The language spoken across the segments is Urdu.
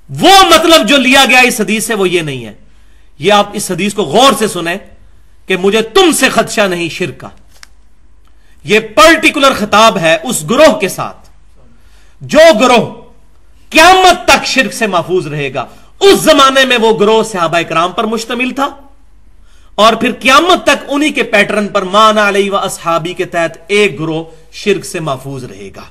وہ مطلب جو لیا گیا اس حدیث سے وہ یہ نہیں ہے. یہ آپ اس حدیث کو غور سے سنیں کہ مجھے تم سے خدشہ نہیں شرک کا. یہ پرٹیکولر خطاب ہے اس گروہ کے ساتھ جو گروہ قیامت تک شرک سے محفوظ رہے گا. اس زمانے میں وہ گروہ صحابہ کرام پر مشتمل تھا اور پھر قیامت تک انہی کے پیٹرن پر مان علیہ و اصحابی کے تحت ایک گروہ شرک سے محفوظ رہے گا.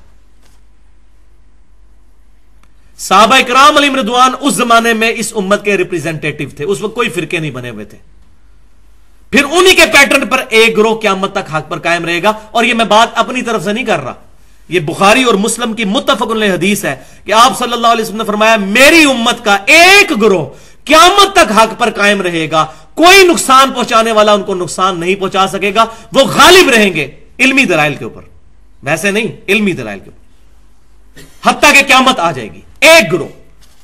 صحابہ کرام علیہم رضوان اس زمانے میں اس امت کے ریپریزنٹیٹو تھے. اس وقت کوئی فرقے نہیں بنے ہوئے تھے. پھر انہی کے پیٹرن پر ایک گروہ قیامت تک حق پر قائم رہے گا. اور یہ میں بات اپنی طرف سے نہیں کر رہا, یہ بخاری اور مسلم کی متفق علیہ حدیث ہے کہ آپ صلی اللہ علیہ وسلم نے فرمایا میری امت کا ایک گروہ قیامت تک حق پر قائم رہے گا, کوئی نقصان پہنچانے والا ان کو نقصان نہیں پہنچا سکے گا, وہ غالب رہیں گے علمی دلائل کے اوپر, ویسے نہیں علمی دلائل کے اوپر, حتیٰ کہ قیامت آ جائے گی. ایک گروہ,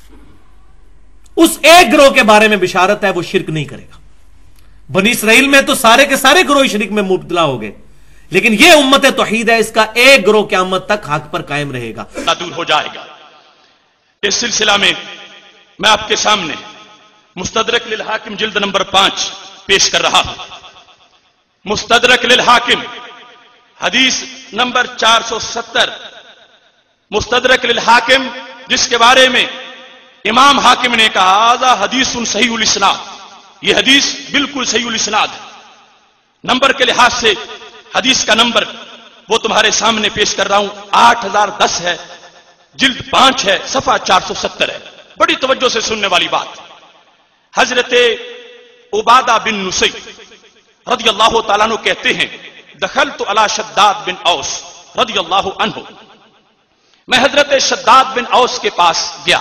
اس ایک گروہ کے بارے میں بشارت ہے وہ شرک نہیں کرے گا. بنی اسرائیل میں تو سارے کے سارے گروہ شرک میں مبتلا ہو گئے, لیکن یہ امت توحید ہے, اس کا ایک گروہ قیامت تک حق پر قائم رہے گا, دور ہو جائے گا. اس سلسلہ میں میں آپ کے سامنے مستدرک للحاکم جلد نمبر 5 پیش کر رہا ہوں. مستدرک للحاکم حدیث نمبر 470. مستدرک للحاکم جس کے بارے میں امام حاکم نے کہا آذا حدیث صحیح الاسناد, یہ حدیث بالکل صحیح الاسناد ہے. نمبر کے لحاظ سے حدیث کا نمبر وہ تمہارے سامنے پیش کر رہا ہوں, 8010 ہے, جلد 5 ہے, صفحہ 470 ہے. بڑی توجہ سے سننے والی بات. حضرت عبادہ بن نصی رضی اللہ تعالیٰ عنہ کہتے ہیں دخلت علی شداد بن اوس رضی اللہ عنہ, میں حضرت شداد بن اوس کے پاس گیا.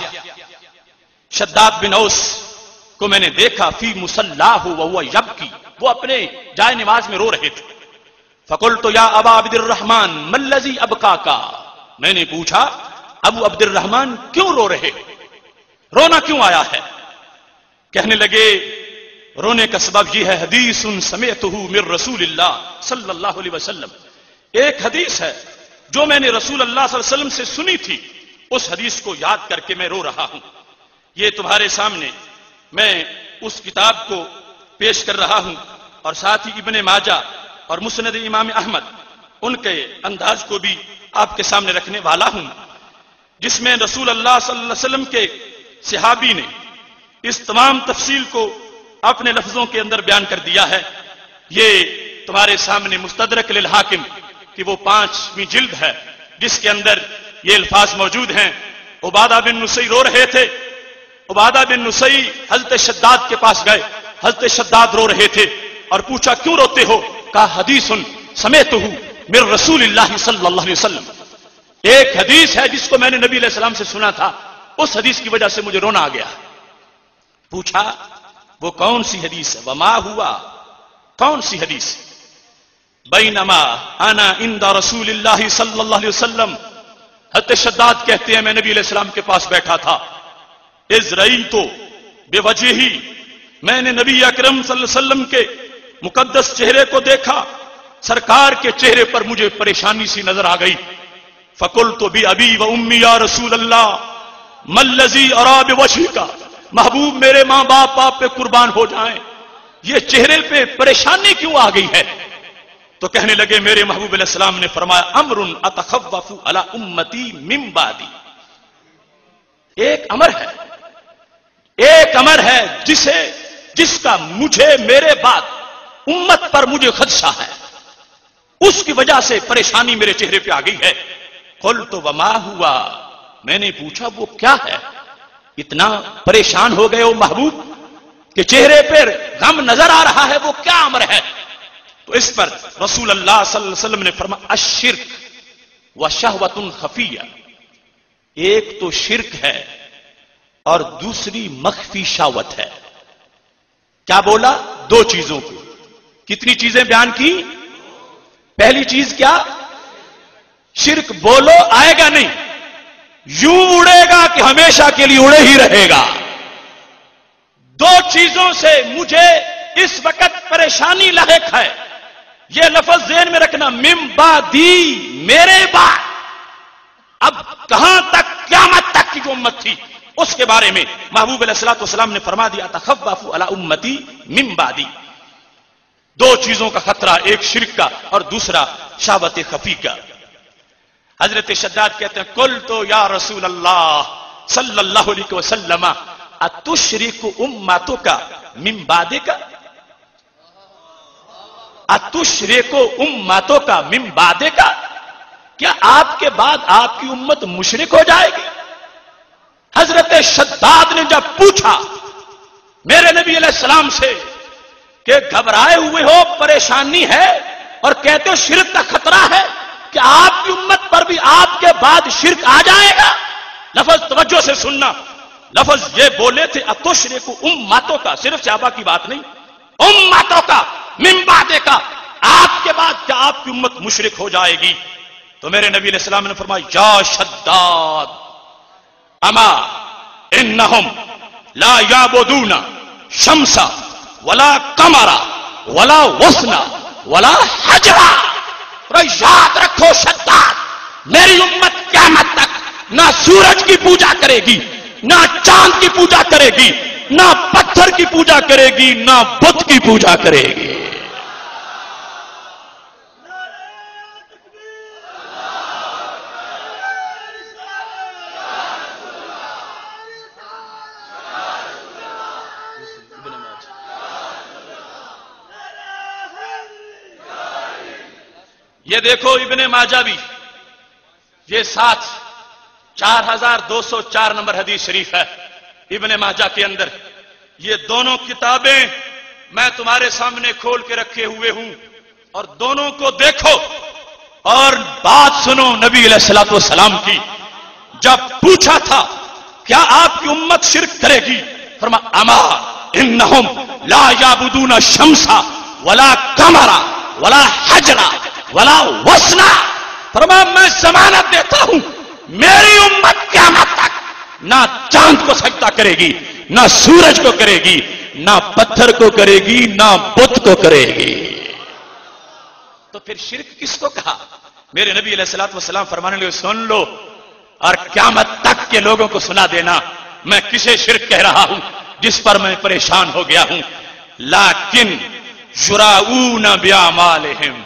شداد بن اوس کو میں نے دیکھا فی مصلاہ وہو یبکی, وہ اپنے جائے نماز میں رو رہے تھے. فقلت یا ابا عبد الرحمن ما الذی ابکاکا, میں نے پوچھا ابو عبد الرحمن کیوں رو رہے, رونا کیوں آیا ہے؟ کہنے لگے رونے کا سبب یہ ہے حدیث سمعتہ من رسول اللہ صلی اللہ علیہ وسلم, ایک حدیث ہے جو میں نے رسول اللہ صلی اللہ علیہ وسلم سے سنی تھی, اس حدیث کو یاد کر کے میں رو رہا ہوں. یہ تمہارے سامنے میں اس کتاب کو پیش کر رہا ہوں اور ساتھ ہی ابن ماجہ اور مسند امام احمد ان کے انداز کو بھی آپ کے سامنے رکھنے والا ہوں, جس میں رسول اللہ صلی اللہ علیہ وسلم کے صحابی نے اس تمام تفصیل کو اپنے لفظوں کے اندر بیان کر دیا ہے. یہ تمہارے سامنے مستدرک للحاکم کہ وہ 5ویں جلد ہے جس کے اندر یہ الفاظ موجود ہیں. عبادہ بن نصی رو رہے تھے. عبادہ بن نصی حضرت شداد کے پاس گئے, حضرت شداد رو رہے تھے اور پوچھا کیوں روتے ہو؟ کہا حدیث سمعتہ من رسول اللہ صلی اللہ علیہ وسلم, ایک حدیث ہے جس کو میں نے نبی علیہ السلام سے سنا تھا, اس حدیث کی وجہ سے مجھے رونا آ گیا. پوچھا وہ کون سی حدیث ہے؟ وما ہوا, کون سی حدیث؟ بینما انا عند رسول اللہ صلی اللہ علیہ وسلم, حضرت شداد کہتے ہیں میں نبی علیہ السلام کے پاس بیٹھا تھا. اذ رأیت بوجہی, میں نے نبی اکرم صلی اللہ علیہ وسلم کے مقدس چہرے کو دیکھا, سرکار کے چہرے پر مجھے پریشانی سی نظر آ گئی. فقلت بأبی و امی یا رسول اللہ ما الذی ارا بوجہک, محبوب میرے ماں باپ آپ پہ قربان ہو جائیں, یہ چہرے پہ پریشانی کیوں آ گئی ہے؟ تو کہنے لگے میرے محبوب علیہ السلام نے فرمایا امر اتخوف علی امتی من بعدی, ایک امر ہے, ایک امر ہے جس کا مجھے میرے بعد امت پر مجھے خدشہ ہے, اس کی وجہ سے پریشانی میرے چہرے پہ آ گئی ہے. قلت وما ہوا, میں نے پوچھا وہ کیا ہے؟ اتنا پریشان ہو گئے ہو محبوب کہ چہرے پر غم نظر آ رہا ہے, وہ کیا امر ہے؟ تو اس پر رسول اللہ صلی اللہ علیہ وسلم نے فرمایا الشرک وشہوۃ خفیہ, ایک تو شرک ہے اور دوسری مخفی شہوت ہے. کیا بولا؟ دو چیزوں کو. کتنی چیزیں بیان کی؟ پہلی چیز کیا؟ شرک بولو آئے گا نہیں, یوں اڑے گا کہ ہمیشہ کے لیے اڑے ہی رہے گا. دو چیزوں سے مجھے اس وقت پریشانی لاحق ہے, یہ لفظ ذہن میں رکھنا, من بعدی, میرے بعد. اب کہاں تک؟ قیامت تک کی جو امت تھی उसके बारे में महबूब अलैहिस्सलातु वस्सलाम ने फरमा दिया, तखव्वफु अला उम्मती मिन बादी। दो चीजों का खतरा, एक शिर्क का और दूसरा शहावत खफी का। हजरत शद्दाद कहते हैं, कुल तो या रसूल अल्लाह सल्लल्लाहु अलैहि वसल्लम अतुश्रिकु उम्मतुका मिन बादिका, अतुश्रिकु उम्मतुका मिन बादिका, क्या आपके बाद आपकी उम्मत मुशरिक हो जाएगी? हजरत शद्दाद ने जब पूछा मेरे नबी अलैहिस्सलाम से कि घबराए हुए हो, परेशानी है और कहते हो शिर्क का खतरा है, कि आपकी उम्मत पर भी आपके बाद शिर्क आ जाएगा? लफ्ज तवज्जो से सुनना, लफ्ज ये बोले थे अतुश्रिकु उम्मतों का, सिर्फ सहाबा की बात नहीं, उम्मतों का मिन बादे का, आपके बाद क्या आपकी उम्मत मुशरिक हो जाएगी? तो मेरे नबी अलैहि सलाम ने फरमाया, या शद्दाद अमा इन्नहुम ला याबुदूना शम्सा वला कमरा वला वसना वला हजरा। याद रखो शद्दाद, मेरी उम्मत क़यामत तक ना सूरज की पूजा करेगी, ना चांद की पूजा करेगी, ना पत्थर की पूजा करेगी, ना बुत की पूजा करेगी। ये देखो इब्ने माजा भी, ये साथ 4204 नंबर हदीस शरीफ है इब्ने माजा के अंदर। ये दोनों किताबें मैं तुम्हारे सामने खोल के रखे हुए हूं और दोनों को देखो और बात सुनो नबी अलैहिस्सलातु वस्सलाम की। जब पूछा था क्या आपकी उम्मत शिर्क करेगी, फरमाया अमा इन्नहुम ला याबुदूना शम्सा वला कमरा वला हजरा वला वसना। फरमाया मैं जमानत देता हूं मेरी उम्मत क़यामत तक ना चांद को सजदा करेगी, ना सूरज को करेगी, ना पत्थर को करेगी, ना बुत को करेगी। तो फिर शिर्क किसको कहा? मेरे नबी अलैहिस्सलातु वस्सलाम फरमाने लगे, सुन लो और क़यामत तक के लोगों को सुना देना मैं किसे शिर्क कह रहा हूं, जिस पर मैं परेशान हो गया हूं। लाकिन युराऊना बिअमालिहिम,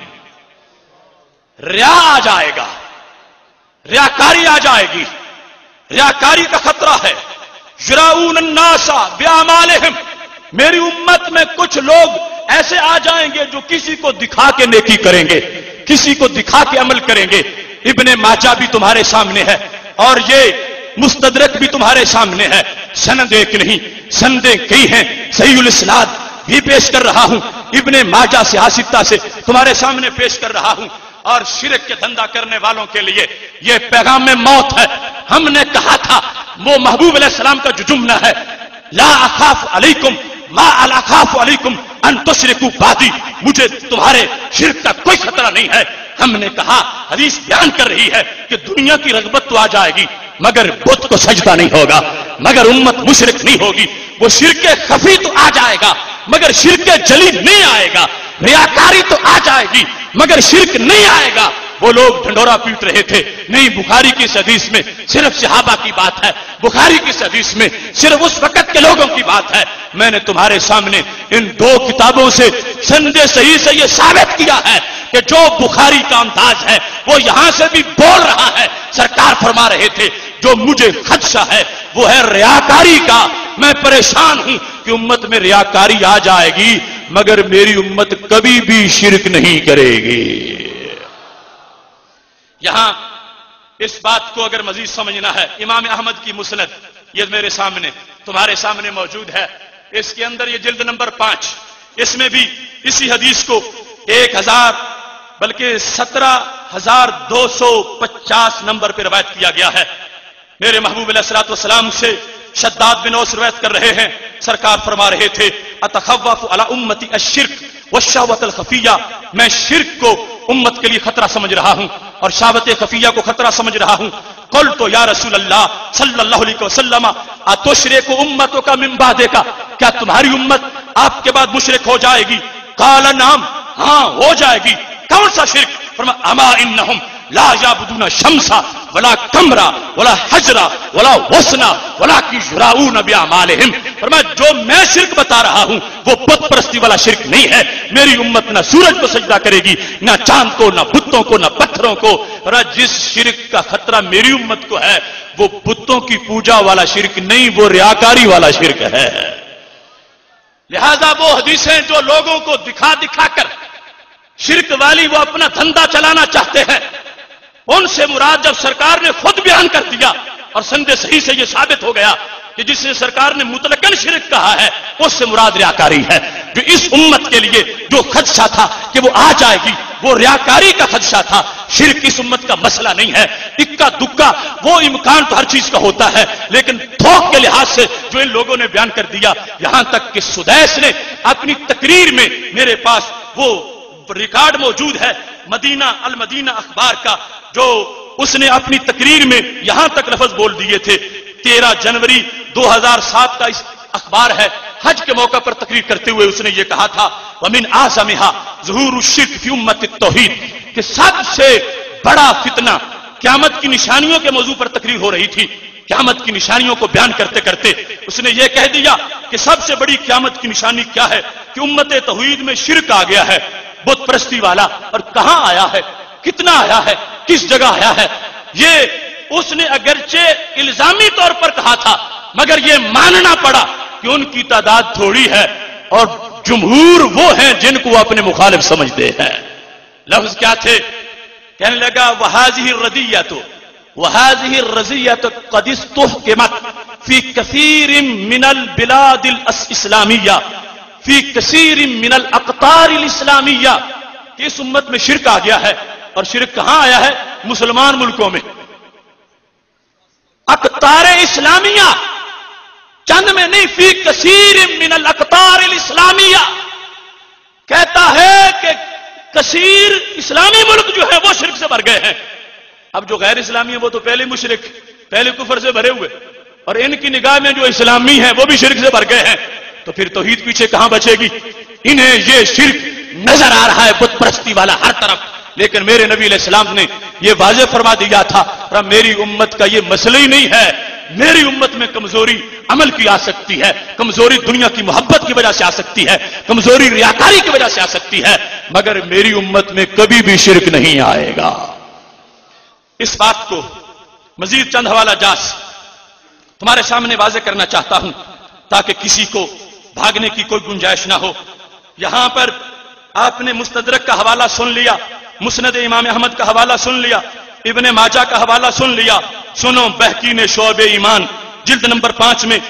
रिया आ जाएगा, रियाकारी आ जाएगी, रियाकारी का खतरा है। युराऊन अन्नासा बिअमालिहिम, मेरी उम्मत में कुछ लोग ऐसे आ जाएंगे जो किसी को दिखा के नेकी करेंगे, किसी को दिखा के अमल करेंगे। इब्ने माजा भी तुम्हारे सामने है और ये मुस्तदरक भी तुम्हारे सामने है। सनद एक नहीं, सनदें कई हैं, सहीहुल इस्नाद भी पेश कर रहा हूं, इब्ने माजा से हासिता से तुम्हारे सामने पेश कर रहा हूं। और शिरक के धंधा करने वालों के लिए यह पैगाम में मौत है। हमने कहा था वो महबूब अलैहिस्सलाम का जो जुमला है, ला अखाफ अलैकुम मा अला अखाफ अलैकुम अन तुश्रिकू बादी, मुझे तुम्हारे शिरक का कोई खतरा नहीं है। हमने कहा हदीस बयान कर रही है कि दुनिया की रगबत तो आ जाएगी मगर बुत को सजदा नहीं होगा, मगर उम्मत मुशरिक नहीं होगी। वो शिरक खफी तो आ जाएगा मगर शिरक जली नहीं आएगा, रियाकारी तो आ जाएगी मगर शिरक नहीं आएगा। वो लोग ढंडोरा पीट रहे थे, नहीं बुखारी की इस हदीस में सिर्फ सहाबा की बात है, बुखारी की इस हदीस में सिर्फ उस वक्त के लोगों की बात है। मैंने तुम्हारे सामने इन दो किताबों से संदे सही से यह साबित किया है कि जो बुखारी का अंदाज है वो यहां से भी बोल रहा है। सरकार फरमा रहे थे जो मुझे खदशा है वो है रियाकारी का। मैं परेशान हूं कि उम्मत में रियाकारी आ जाएगी मगर मेरी उम्मत कभी भी शिरक नहीं करेगी। यहां इस बात को अगर मजीद समझना है, इमाम अहमद की मुसनद ये मेरे सामने तुम्हारे सामने मौजूद है, इसके अंदर ये जिल्द नंबर 5, इसमें भी इसी हदीस को 1000 बल्कि 17,250 नंबर पर रवायत किया गया है। मेरे महबूब अलैहिस्सलातु वस्सलाम से शद्दाद बिन औस रवायत कर रहे हैं, सरकार फरमा रहे थे अतखव्वफु अला उम्मती अश्शिर्क वश्शहवतल खफिया, मैं शिर्क को उम्मत के लिए खतरा समझ रहा हूं और शहवत खफिया को खतरा समझ रहा हूं। कुल तो या रसूल अल्लाह सल्लल्लाहु अलैहि वसल्लम अतुश्रिकु उम्मतों का मिन बादिका, क्या तुम्हारी उम्मत आपके बाद मुशरिक हो जाएगी? काला नाम, हां हो जाएगी। कौन सा शिर्क? फरमाया अमा इन्नहुम ला याबुदूना शम्सा ولا کمرا ولا حجرا ولا وسنا ولا کی یراؤون باعمالہم. فرمایا جو میں شرک بتا رہا ہوں وہ بت پرستی والا شرک نہیں ہے. میری امت نہ سورج کو سجدہ کرے گی، نہ چاند کو، نہ بتوں کو، نہ پتھروں کو. فرمایا جس شرک کا خطرہ میری امت کو ہے وہ بتوں کی پوجا والا شرک نہیں، وہ ریاکاری والا شرک ہے. لہذا وہ حدیثیں جو لوگوں کو دکھا دکھا کر شرک والی وہ اپنا دھندا چلانا چاہتے ہیں، ان سے مراد جب سرکار نے خود بیان کر دیا اور سند صحیح سے یہ ثابت ہو گیا کہ جس سے سرکار نے مطلقاً شرک کہا ہے اس سے مراد ریاکاری ہے. جو اس امت کے لیے جو خدشہ تھا کہ وہ آ جائے گی وہ ریاکاری کا خدشہ تھا. شرک اس امت کا مسئلہ نہیں ہے. اکا دکا وہ امکان تو ہر چیز کا ہوتا ہے، لیکن تھوک کے لحاظ سے جو ان لوگوں نے بیان کر دیا، یہاں تک کہ سدیس نے اپنی تقریر میں، میرے پاس وہ ریکارڈ موجود ہے مدینہ المدینہ اخبار کا، جو اس نے اپنی تقریر میں یہاں تک لفظ بول دیے تھے. 13 جنوری 2007 کا اس اخبار ہے. حج کے موقع پر تقریر کرتے ہوئے اس نے یہ کہا تھا وَمِنْ أَعْظَمِهَا ظُهُورُ الشِّرْكِ فِي أُمَّةِ التَّوْحِيدِ، کہ سب سے بڑا فتنہ قیامت کی نشانیوں کے موضوع پر تقریر ہو رہی تھی. قیامت کی نشانیوں کو بیان کرتے کرتے اس نے یہ کہہ دیا کہ سب سے بڑی قیامت کی نشانی کیا ہے کہ امت توحید میں شرک آ گیا ہے، بت پرستی والا. اور کہاں آیا ہے، کتنا آیا ہے، کس جگہ آیا ہے. یہ اس نے اگرچہ الزامی طور پر کہا تھا مگر یہ ماننا پڑا کہ ان کی تعداد تھوڑی ہے اور جمہور وہ ہیں جن کو اپنے مخالف سمجھتے ہیں. لفظ کیا تھے؟ کہنے لگا وَهَذِهِ الرَّدِيَّةُ وَهَذِهِ الرَّزِيَّةُ قَدِ اسْتُحْكِمَتْ فِي كَثِيرٍ مِنَ الْبِلَادِ الْإِسْلَامِيَّةِ فِي كَثِيرٍ مِنَ الْأَقْطَارِ الْإِسْلَامِيَّةِ کہ اس امت میں شرک آ گیا ہے. اور شرک کہاں آیا ہے؟ مسلمان ملکوں میں. اقطار اسلامیہ چند میں نہیں، فی کثیر من الاقطار الاسلامیہ. کہتا ہے کہ کثیر اسلامی ملک جو ہے وہ شرک سے بھر گئے ہیں. اب جو غیر اسلامی ہیں وہ تو پہلے مشرک، پہلے کفر سے بھرے ہوئے، اور ان کی نگاہ میں جو اسلامی ہیں وہ بھی شرک سے بھر گئے ہیں. تو پھر توحید پیچھے کہاں بچے گی؟ انہیں یہ شرک نظر آ رہا ہے بت پرستی والا ہر طرف. لیکن میرے نبی علیہ السلام نے یہ واضح فرما دیا تھا میری امت کا یہ مسئلہ ہی نہیں ہے. میری امت میں کمزوری عمل کی آ سکتی ہے، کمزوری دنیا کی محبت کی وجہ سے آ سکتی ہے، کمزوری ریاکاری کی وجہ سے آ سکتی ہے، مگر میری امت میں کبھی بھی شرک نہیں آئے گا. اس بات کو مزید چند حوالہ جات تمہارے سامنے واضح کرنا چاہتا ہوں تاکہ کسی کو بھاگنے کی کوئی گنجائش نہ ہو. یہاں پر آپ نے مستدرک کا حوالہ سن لیا، مسند امام احمد کا حوالہ سن لیا، ابن ماجہ کا حوالہ سن لیا. سنو بہقی نے شعب ایمان جلد نمبر 5 میں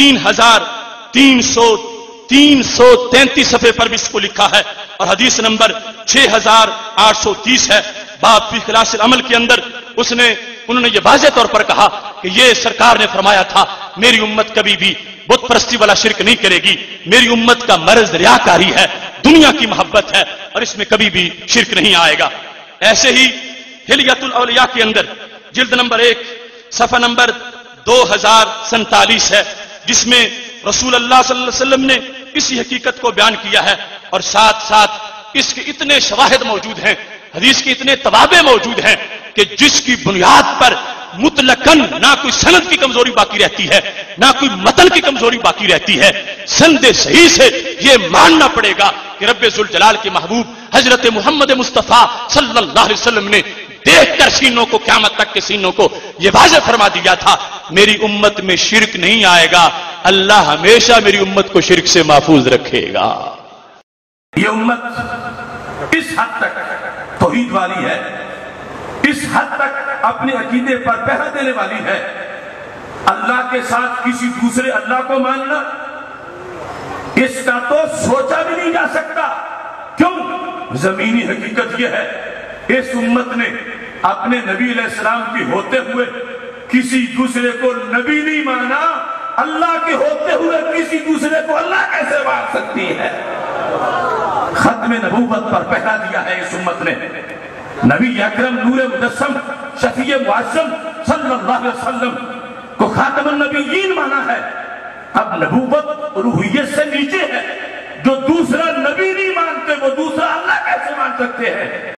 3333 صفحے پر بھی اس کو لکھا ہے، اور حدیث نمبر 6830 ہے. باب فی خلاص العمل کے اندر انہوں نے یہ واضح طور پر کہا کہ یہ سرکار نے فرمایا تھا میری امت کبھی بھی بت پرستی والا شرک نہیں کرے گی. میری امت کا مرض ریاکاری ہے، دنیا کی محبت ہے، اور اس میں کبھی بھی شرک نہیں آئے گا. ایسے ہی حلیۃ الاولیاء کے اندر جلد نمبر 1 صفحہ نمبر 2047 ہے، جس میں رسول اللہ صلی اللہ علیہ وسلم نے اسی حقیقت کو بیان کیا ہے، اور ساتھ ساتھ اس کے اتنے شواہد موجود ہیں، حدیث کے اتنے توابع موجود ہیں کہ جس کی بنیاد پر مطلقاً نہ کوئی سند کی کمزوری باقی رہتی ہے، نہ کوئی متن کی کمزوری باقی رہتی ہے. سند صحیح سے یہ ماننا پڑے گا کہ رب ذوالجلال کے محبوب حضرت محمد مصطفیٰ صلی اللہ علیہ وسلم نے دیکھ کر سینوں کو، قیامت تک کے سینوں کو یہ واضح فرما دیا تھا میری امت میں شرک نہیں آئے گا. اللہ ہمیشہ میری امت کو شرک سے محفوظ رکھے گا. یہ امت اس حد تک توحید والی ہے، اس حد تک اپنے عقیدے پر پہرا دینے والی ہے. اللہ کے ساتھ کسی دوسرے اللہ کو ماننا اس کا تو سوچا بھی نہیں جا سکتا. کیوں؟ زمینی حقیقت یہ ہے اس امت نے اپنے نبی علیہ السلام کی ہوتے ہوئے کسی دوسرے کو نبی نہیں مانا. اللہ کے ہوتے ہوئے کسی دوسرے کو اللہ کیسے مان سکتی ہے؟ ختم نبوت پر پہرا دیا ہے اس امت نے. نبی اکرم نور مجسم شفیع معظم صلی اللہ علیہ وسلم کو خاتم النبیین مانا ہے. اب نبوت روحیت سے نیچے ہے. جو دوسرا نبی نہیں مانتے وہ دوسرا اللہ کیسے مان سکتے ہیں؟